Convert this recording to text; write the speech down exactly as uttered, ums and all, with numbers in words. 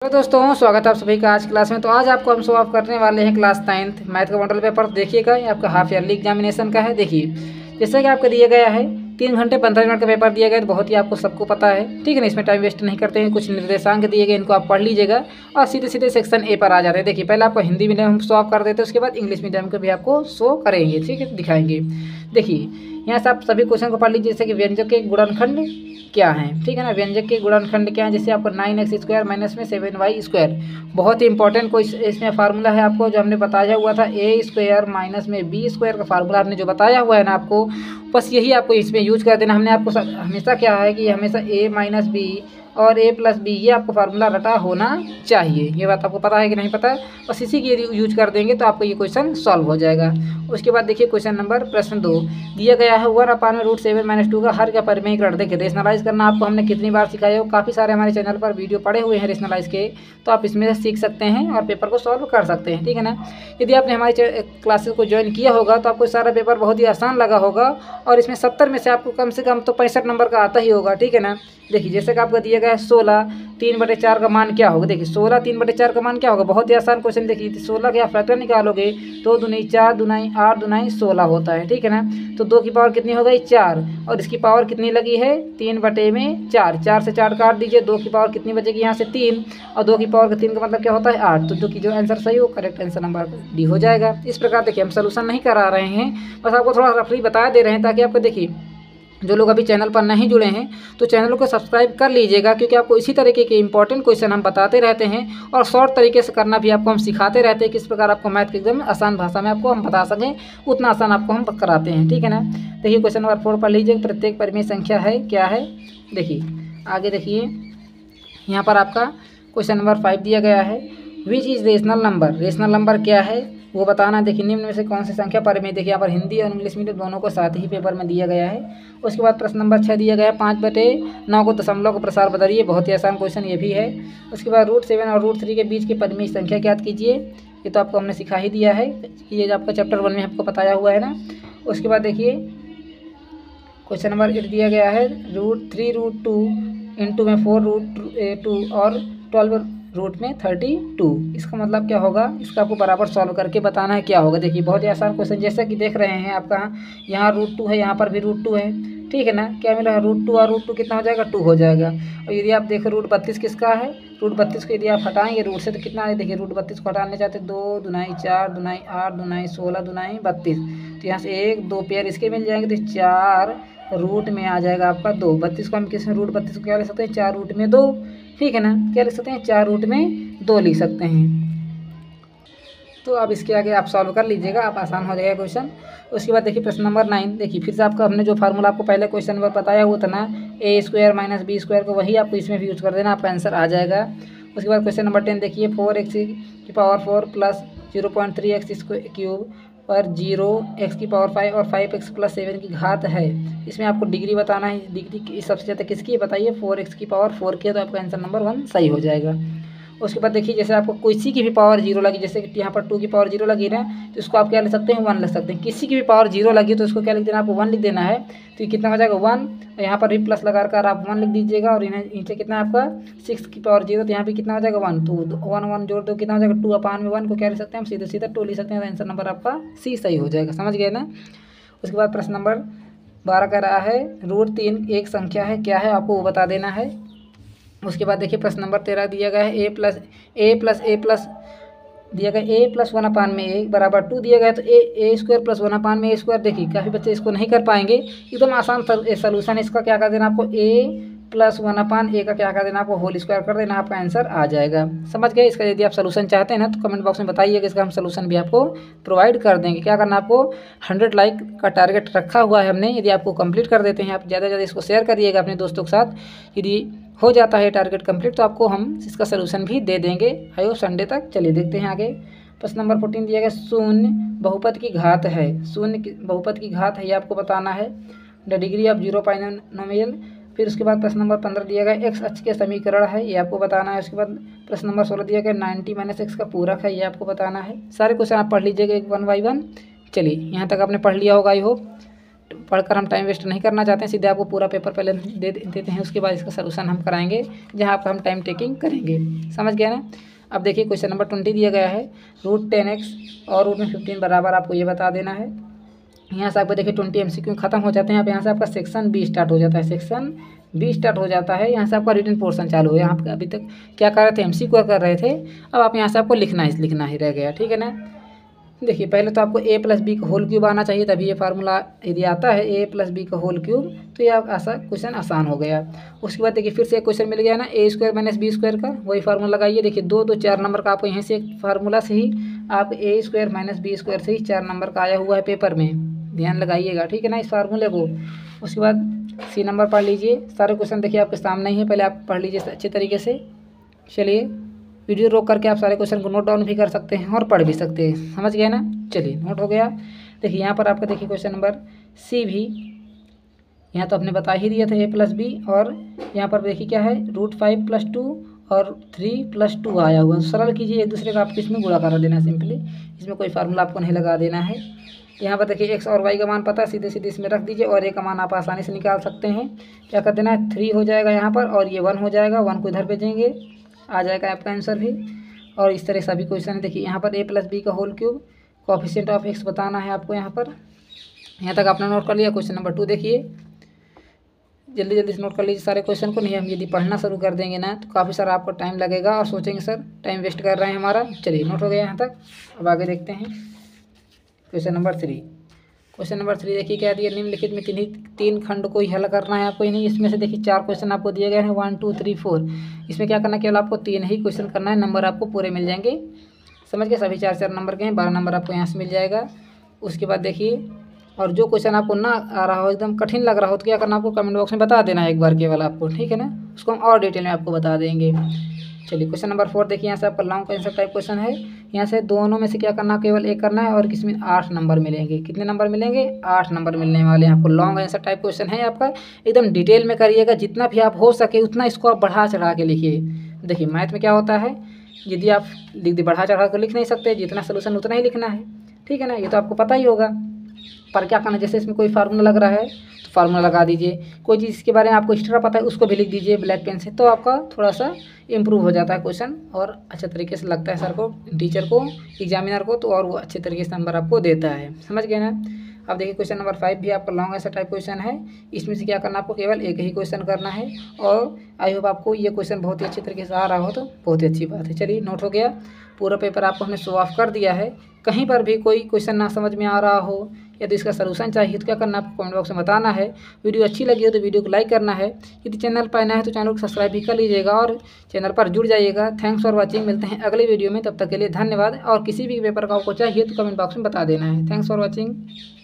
तो दोस्तों स्वागत है आप सभी का आज क्लास में। तो आज आपको हम सॉल्व करने वाले हैं क्लास नाइन्थ मैथ का मॉडल पेपर। देखिएगा ये आपका हाफ ईयरली एग्जामिनेशन का है। देखिए जैसा कि आपको दिया गया है तीन घंटे पंद्रह मिनट का पेपर दिया गया है, तो बहुत ही आपको सबको पता है, ठीक है ना। इसमें टाइम वेस्ट नहीं करते हैं, कुछ निर्देशांक दिए गए इनको आप पढ़ लीजिएगा और सीधे सीधे सेक्शन ए पर आ जाते हैं। देखिए पहले आपको हिंदी मीडियम हम सॉल्व कर देते हैं, उसके बाद इंग्लिश मीडियम को भी आपको शो करेंगे, ठीक है, दिखाएंगे। देखिए यहाँ से आप सभी क्वेश्चन को पढ़ लीजिए, जैसे कि व्यंजक के गुणनखंड क्या है, ठीक है ना। व्यंजक के गुणनखंड क्या है, जैसे आपको नाइन एक्स स्क्वायर माइनस में सेवन वाई स्क्वायर, बहुत ही इंपॉर्टेंट कोई इसमें फार्मूला है आपको जो हमने बताया हुआ था, ए स्क्वायर माइनस में बी स्क्वायर का फार्मूला आपने जो बताया हुआ है ना आपको, बस यही आपको इसमें यूज कर देना। हमने आपको हमेशा क्या है कि हमेशा ए माइनस बी और ए प्लस बी ये आपको फार्मूला रटा होना चाहिए। ये बात आपको पता है कि नहीं पता है, बस इसी की यूज कर देंगे तो आपको ये क्वेश्चन सॉल्व हो जाएगा। उसके बाद देखिए क्वेश्चन नंबर प्रश्न दो दिया गया है, वन अपान में रूट सेवन माइनस टू का हर का परिमेय देखिए रेशनलाइज करना आपको हमने कितनी बार सिखाया हो, काफ़ी सारे हमारे चैनल पर वीडियो पड़े हुए हैं रेशनलाइज के, तो आप इसमें से सीख सकते हैं और पेपर को सॉल्व कर सकते हैं, ठीक है ना। यदि आपने हमारी क्लासेस को ज्वाइन किया होगा तो आपको सारा पेपर बहुत ही आसान लगा होगा और इसमें सत्तर में से आपको कम से कम तो पैंसठ नंबर का आता ही होगा, ठीक है ना। देखिए जैसे कि आपको दिया गया है सोलह तीन बटे चार का मान क्या होगा। देखिए सोलह तीन बटे चार का मान क्या होगा, बहुत ही आसान क्वेश्चन। देखिए सोलह के आप फैक्टर निकालोगे तो दुनी चार दुनाई आठ दुनाई सोलह होता है, ठीक है ना। तो दो की पावर कितनी हो गई चार और इसकी पावर कितनी लगी है तीन बटे में चार, चार से चार काट दीजिए, दो की पावर कितनी बचेगी यहाँ से तीन और दो की पावर का तीन का मतलब क्या होता है आठ। तो जो कि जो आंसर सही हो करेक्ट आंसर नंबर डी हो जाएगा। इस प्रकार देखिए हम सोल्यूशन नहीं करा रहे हैं, बस आपको थोड़ा रफली बता दे रहे हैं ताकि आपको देखिए जो लोग अभी चैनल पर नहीं जुड़े हैं तो चैनल को सब्सक्राइब कर लीजिएगा, क्योंकि आपको इसी तरीके के इंपॉर्टेंट क्वेश्चन हम बताते रहते हैं और शॉर्ट तरीके से करना भी आपको हम सिखाते रहते हैं, किस प्रकार आपको मैथ के एकदम आसान भाषा में आपको हम बता सकें उतना आसान आपको हम कराते हैं, ठीक है ना। देखिए क्वेश्चन नंबर फोर पढ़ लीजिए, प्रत्येक परिमेय संख्या है क्या है। देखिए आगे देखिए यहाँ पर आपका क्वेश्चन नंबर फाइव दिया गया है, which is rational number, rational number क्या है वो बताना। देखिए निम्न में से कौन सी संख्या परिमेय, देखिए यहाँ पर हिंदी और इंग्लिश मीडियम दोनों को साथ ही पेपर में दिया गया है। उसके बाद प्रश्न नंबर छः दिया गया है, पाँच बटे नौ को दशमलव का प्रसार बदलिए, बहुत ही आसान क्वेश्चन ये भी है। उसके बाद रूट सेवन और रूट थ्री के बीच के परिमेय संख्या ज्ञात कीजिए, ये तो आपको हमने सिखा ही दिया है, ये आपका चैप्टर वन में आपको बताया हुआ है ना। उसके बाद देखिए क्वेश्चन नंबर एट दिया गया है, root three root two into में फोर रूट टू और ट्वेल्व रूट में थर्टी टू, इसका मतलब क्या होगा, इसका आपको बराबर सॉल्व करके बताना है क्या होगा। देखिए बहुत ही आसान क्वेश्चन, जैसा कि देख रहे हैं आपका यहाँ रूट टू है, यहाँ पर भी रूट टू है, ठीक है ना। क्या मिला है रूट टू और रूट टू कितना हो जाएगा टू हो जाएगा। और यदि आप देखो रूट बत्तीस किसका है, रूट बत्तीस को यदि आप हटाएंगे रूट से तो कितना है, देखिए रूट बत्तीस को हटाने चाहते दो दुनाई चार दुनाई आठ दुनाई सोलह दुनाई बत्तीस, तो यहाँ से एक दो पेयर इसके मिल जाएंगे तो चार रूट में आ जाएगा आपका दो। बत्तीस को हम किस रूट बत्तीस को क्या ले सकते हैं चार रूट में दो, ठीक है ना। क्या लिख सकते हैं चार रूट में दो लिख सकते हैं। तो अब इसके आगे आप सॉल्व कर लीजिएगा, आप आसान हो जाएगा क्वेश्चन। उसके बाद देखिए प्रश्न नंबर नाइन, देखिए फिर से आपका हमने जो फार्मूला आपको पहले क्वेश्चन में बताया हुआ था ना, a square minus b square को वही आपको इसमें भी यूज़ कर देना, आपका आंसर आ जाएगा। उसके बाद क्वेश्चन नंबर टेन देखिए, फोर एक्स की power four plus zero point three x cube पर जीरो एक्स की पावर फाइव और फाइव एक्स प्लस सेवन की घात है, इसमें आपको डिग्री बताना है। डिग्री सबसे ज़्यादा किसकी बताइए, फोर एक्स की पावर फोर की है, तो आपका आंसर नंबर वन सही हो जाएगा। उसके बाद देखिए जैसे आपको किसी की भी पावर जीरो लगी, जैसे कि यहाँ पर टू की पावर जीरो लगी ना, तो इसको आप क्या लिख सकते हैं वन लिख सकते हैं। किसी की भी पावर जीरो लगी तो इसको क्या लिख देना, आपको वन लिख देना है, तो ये कितना हो जाएगा वन, यहाँ पर भी प्लस लगा कर आप वन लिख दीजिएगा और इन्हें नीचे कितना है आपका सिक्स की पावर जीरो, तो यहाँ पे कितना हो जाएगा वन, तो वन वन जोड़ दो कितना हो जाएगा टू, अपान में वन को क्या लिख सकते हैं हम सीधे सीधा टू लिख सकते हैं, तो आंसर नंबर आपका सी सही हो जाएगा, समझ गए ना। उसके बाद प्रश्न नंबर बारह का रहा है, रूट तीन एक संख्या है क्या है, आपको वो बता देना है। उसके बाद देखिए प्रश्न नंबर तेरह दिया गया है, a plus a plus a plus दिया गया ए प्लस वन अपान में ए बराबर टू दिया गया है, तो a a square plus one upon में ए स्क्वायर, देखिए काफ़ी बच्चे इसको नहीं कर पाएंगे, एकदम आसान सलूशन इसका क्या कर देना आपको, ए प्लस वन अपान ए का क्या कर देना आपको होल स्क्वायर कर देना, आपका आंसर आ जाएगा, समझ गए। इसका यदि आप सलूशन चाहते हैं ना तो कमेंट बॉक्स में बताइएगा, इसका हम सलूशन भी आपको प्रोवाइड कर देंगे। क्या करना आपको हंड्रेड लाइक का टारगेट रखा हुआ है हमने, यदि आपको कंप्लीट कर देते हैं आप ज़्यादा से ज़्यादा इसको शेयर करिएगा अपने दोस्तों के साथ, यदि हो जाता है टारगेट कंप्लीट तो आपको हम इसका सलूशन भी दे देंगे आई होप संडे तक। चलिए देखते हैं आगे। प्रश्न नंबर फोर्टीन दिया गया, शून्य बहुपद की घात है, शून्य बहुपद की घात है ये आपको बताना है, the degree of zero polynomial. फिर उसके बाद प्रश्न नंबर पंद्रह दिया गया, एक्स अक्ष के समीकरण है ये आपको बताना है। उसके बाद प्रश्न नंबर सोलह दिया गया, नाइन्टी माइनस एक्स का पूरक है ये आपको बताना है। सारे क्वेश्चन आप पढ़ लीजिएगा एक वन बाई वन। चलिए यहाँ तक आपने पढ़ लिया होगा आई होप। पढ़कर हम टाइम वेस्ट नहीं करना चाहते हैं, सीधे आपको पूरा पेपर पहले दे देते हैं, उसके बाद इसका सलूशन हम कराएंगे जहाँ पर हम टाइम टेकिंग करेंगे। समझ गया ना। अब देखिए क्वेश्चन नंबर ट्वेंटी दिया गया है, रूट टेन एक्स और रूट में फिफ्टीन बराबर आपको ये बता देना है। यहाँ से आपको देखिए ट्वेंटी एम सी क्यू खत्म हो जाते हैं। आप यहाँ से आपका सेक्शन बी स्टार्ट हो जाता है, सेक्शन बी स्टार्ट हो जाता है। यहाँ से आपका रिटन पोर्शन चालू है। यहाँ पे अभी तक क्या कर रहे थे, एम सी क्यू कर रहे थे, अब आप यहाँ से आपको लिखना ही लिखना ही रह गया, ठीक है ना। देखिए पहले तो आपको ए प्लस बी का होल क्यूब आना चाहिए, तभी ये फार्मूला यदि आता है ए प्लस बी का होल क्यूब तो ये आसा क्वेश्चन आसान हो गया। उसके बाद देखिए फिर से एक क्वेश्चन मिल गया ना, a square minus b square का, वही फार्मूला लगाइए। देखिए दो दो चार नंबर का आपको यहाँ से एक फार्मूला से ही आप a square minus b square से ही चार नंबर का आया हुआ है पेपर में, ध्यान लगाइएगा, ठीक है ना, इस फार्मूले को। उसके बाद सी नंबर पढ़ लीजिए, सारे क्वेश्चन देखिए आपके सामने ही है, पहले आप पढ़ लीजिए अच्छे तरीके से। चलिए वीडियो रोक करके आप सारे क्वेश्चन को नोट डाउन भी कर सकते हैं और पढ़ भी सकते हैं, समझ गए ना। चलिए नोट हो गया। देखिए यहाँ पर आपका देखिए क्वेश्चन नंबर सी भी, यहाँ तो आपने बता ही दिया था ए प्लस बी, और यहाँ पर देखिए क्या है, रूट फाइव प्लस टू और थ्री प्लस टू आया हुआ। सरल कीजिए, एक दूसरे का आपको इसमें गुणा कर देना है सिंपली, इसमें कोई फार्मूला आपको नहीं लगा देना है। यहाँ पर देखिए एक्स और वाई का मान पता है, सीधे सीधे इसमें रख दीजिए और ए का मान आप आसानी से निकाल सकते हैं। क्या कर देना है, थ्री हो जाएगा यहाँ पर और ये वन हो जाएगा, वन को इधर भेजेंगे, आ जाएगा आपका आंसर भी। और इस तरह सभी क्वेश्चन देखिए यहाँ पर ए प्लस बी का whole cube, coefficient of x बताना है आपको यहाँ पर। यहाँ तक आपने नोट कर लिया। क्वेश्चन नंबर टू देखिए, जल्दी जल्दी से नोट कर लीजिए सारे क्वेश्चन को, नहीं हम यदि पढ़ना शुरू कर देंगे ना तो काफ़ी सारा आपको टाइम लगेगा और सोचेंगे सर टाइम वेस्ट कर रहे हैं हमारा। चलिए नोट हो गया यहाँ तक। अब आगे देखते हैं question number three. Question number three देखिए क्या दिया, निम्नलिखित में किन्हीं तीन खंड को ही हल करना है आपको। नहीं, इसमें से देखिए चार क्वेश्चन आपको दिए गए हैं, वन टू थ्री फोर। इसमें क्या करना है, केवल आपको तीन ही क्वेश्चन करना है, नंबर आपको पूरे मिल जाएंगे। समझ गए, सभी चार चार नंबर के हैं, बारह नंबर आपको यहाँ से मिल जाएगा। उसके बाद देखिए, और जो क्वेश्चन आपको ना आ रहा हो, एकदम कठिन लग रहा हो, तो क्या करना आपको कमेंट बॉक्स में बता देना है एक बार केवल आपको, ठीक है ना, उसको हम और डिटेल में आपको बता देंगे। चलिए क्वेश्चन नंबर फोर देखिए, यहाँ से आपका लॉन्ग आंसर टाइप क्वेश्चन है। यहाँ से दोनों में से क्या करना, केवल एक करना है और किसमें आठ नंबर मिलेंगे। कितने नंबर मिलेंगे, आठ नंबर मिलने वाले हैं आपको। लॉन्ग आंसर टाइप क्वेश्चन है आपका, एकदम डिटेल में करिएगा, जितना भी आप हो सके उतना इसको आप बढ़ा चढ़ा के लिखिए। देखिए मैथ में क्या होता है, यदि आप बढ़ा चढ़ा कर लिख नहीं सकते, जितना सोल्यूशन उतना ही लिखना है, ठीक है ना, ये तो आपको पता ही होगा। पर क्या करना, जैसे इसमें कोई फार्मूला लग रहा है तो फार्मूला लगा दीजिए, कोई चीज़ इसके बारे में आपको एक्स्ट्रा पता है उसको भी लिख दीजिए ब्लैक पेन से, तो आपका थोड़ा सा इम्प्रूव हो जाता है क्वेश्चन और अच्छे तरीके से लगता है सर को, टीचर को, एग्जामिनर को, तो और वो अच्छे तरीके से नंबर आपको देता है। समझ गए ना। अब देखिए क्वेश्चन नंबर फाइव भी आपका लॉन्ग आंसर टाइप क्वेश्चन है। इसमें से क्या करना, आपको केवल एक ही क्वेश्चन करना है और आई होप आपको ये क्वेश्चन बहुत ही अच्छे तरीके से आ रहा हो, तो बहुत ही अच्छी बात है। चलिए नोट हो गया, पूरा पेपर आपको हमने शो ऑफ कर दिया है। कहीं पर भी कोई क्वेश्चन ना समझ में आ रहा हो या तो इसका सलूशन चाहिए तो क्या करना, आपको कमेंट बॉक्स में बताना है। वीडियो अच्छी लगी हो तो वीडियो को लाइक करना है, यदि चैनल पर नया है तो चैनल को सब्सक्राइब भी कर लीजिएगा और चैनल पर जुड़ जाइएगा। थैंक्स फॉर वॉचिंग, मिलते हैं अगले वीडियो में, तब तक के लिए धन्यवाद। और किसी भी पेपर का आपको चाहिए तो कमेंट बॉक्स में बता देना है। Thanks for watching.